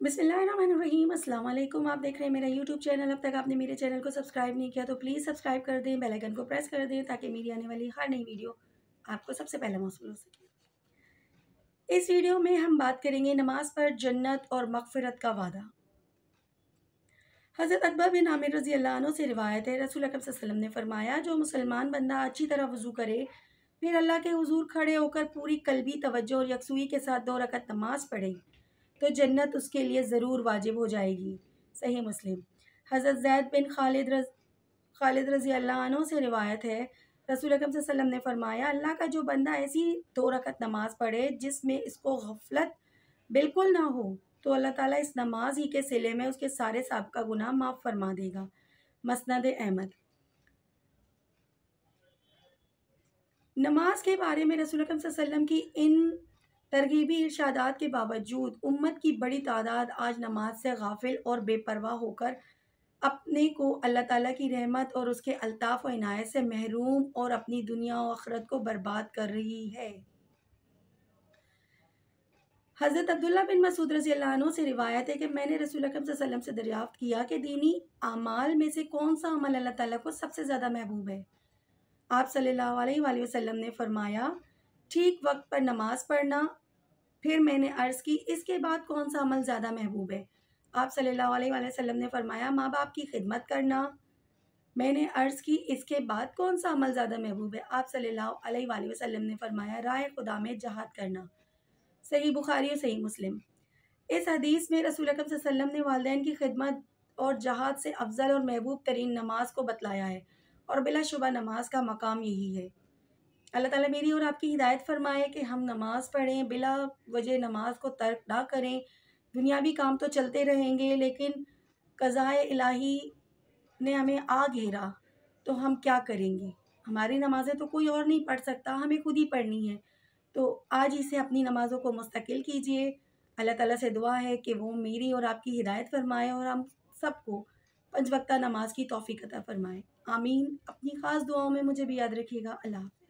बिस्मिल्लाहिर्रहमानिर्रहीम। अस्सलाम वालेकुम। आप देख रहे हैं मेरा यूट्यूब चैनल। अब तक आपने मेरे चैनल को सब्सक्राइब नहीं किया तो प्लीज़ सब्सक्राइब कर दें, बेल आइकन को प्रेस कर दें ताकि मेरी आने वाली हर नई वीडियो आपको सबसे पहले मौसूल हो सके। इस वीडियो में हम बात करेंगे नमाज पर जन्नत और मग़फ़िरत का वादा। हज़रत अकबर बिन आमिर रज़ी अल्लाह अन्हु से रिवायत है, रसूल अकरम सल्लल्लाहु अलैहि वसल्लम ने फरमाया, जो मुसलमान बंदा अच्छी तरह वज़ू करे, फिर अल्लाह के हुज़ूर खड़े होकर पूरी कल्बी तवज्जो और यकसुई के साथ 2 रकात नमाज पढ़े तो जन्नत उसके लिए ज़रूर वाजिब हो जाएगी। सही मुस्लिम। हज़रत ज़ैद बिन खालिद रज़ी अल्लाह अन्हु से रिवायत है, रसूल अकरम सल्लल्लाहु अलैहि वसल्लम ने फरमाया, अल्लाह का जो बंदा ऐसी 2 रकात नमाज पढ़े जिसमें इसको गफलत बिल्कुल ना हो तो अल्लाह ताला इस नमाज ही के सिले में उसके सारे साबिक़ा गुनाह माफ़ फरमा देगा। मस्नद अहमद। नमाज के बारे में रसूल अकरम सल्लल्लाहु अलैहि वसल्लम की इन तरगीबी इरशादात के बावजूद उम्मत की बड़ी तादाद आज नमाज से गाफिल और बेपरवाह होकर अपने को अल्लाह ताला की रहमत और उसके अल्ताफ़ व इनायत से महरूम और अपनी दुनिया और आखिरत को बर्बाद कर रही है। हज़रत अब्दुल्ला बिन मसूद रज़ी अल्लाह अन्हु से रिवायत है कि मैंने रसूल अकरम सल्लल्लाहु अलैहि वसल्लम से दरियाफ़्त किया कि दीनी अमाल में से कौन सा अमल अल्लाह ताला को सबसे ज़्यादा महबूब है। आप सल्लल्लाहु अलैहि वसल्लम ने फरमाया, ठीक वक्त पर नमाज पढ़ना। फिर मैंने अर्ज़ की, इसके बाद कौन सा अमल ज़्यादा महबूब है। आप सल्लल्लाहु अलैहि वसल्लम ने फरमाया, माँ बाप की खिदमत करना। मैंने अर्ज़ की, इसके बाद कौन सा अमल ज़्यादा महबूब है। आप सल्लल्लाहु अलैहि वसल्लम ने फरमाया, राह खुदा में जहाद करना। सही बुखारी और सही मुस्लिम। इस हदीस में रसूल अकरम सल्लल्लाहु अलैहि वसल्लम ने वालिदैन की खिदमत और जहाद से अफजल और महबूब तरीन नमाज को बतलाया है और बिलाशुबा नमाज का मकाम यही है। अल्लाह ताला मेरी और आपकी हिदायत फरमाए कि हम नमाज पढ़ें, बिला वजह नमाज को तर्क ना करें। दुनियावी काम तो चलते रहेंगे लेकिन क़ज़ाए इलाही ने हमें आ घेरा तो हम क्या करेंगे। हमारी नमाज़ें तो कोई और नहीं पढ़ सकता, हमें खुद ही पढ़नी है। तो आज ही से अपनी नमाज़ों को मुस्तकिल कीजिए। अल्लाह ताला से दुआ है कि वो मेरी और आपकी हिदायत फरमाए और हम सबको 5 वक्ता नमाज की तौफ़ीक अता फरमाए। आमीन। अपनी ख़ास दुआओं में मुझे भी याद रखिएगा। अल्लाह।